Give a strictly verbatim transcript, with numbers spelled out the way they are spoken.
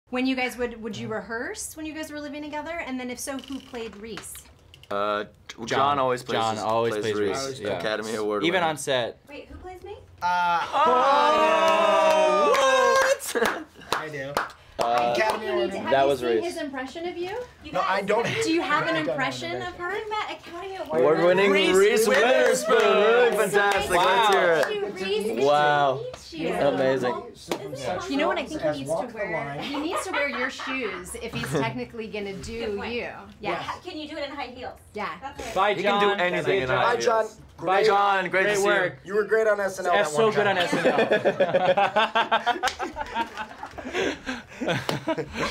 When you guys would, would you rehearse when you guys were living together? And then if so, who played Reese? Uh, John, John always plays. John always plays, plays Reese. Reese. Yeah. Academy Award. Even winner. on set. Wait, who plays me? Uh, Oh, what? I do. Uh, Academy You need Award. to- have That you was seen Reese. his impression of you? You No, guys, I don't. Do you have an I don't impression have of her? met Academy Award. Award-winning Reese Reese Witherspoon. Witherspoon. Really fantastic. Wow. Let's hear it. You, Reese, nice Wow. to meet you. Amazing. You know what I think he As needs to walk the wear? line. He needs to wear your shoes if he's technically gonna Good do point. you. Yeah. Can you do it in high heels? Yeah. That's it. Bye, He John. can do anything in Bye, high Bye, John. heels. Bye, Great. John, great, Great to see work. You were great on S N L. That's that so one good on time. S N L.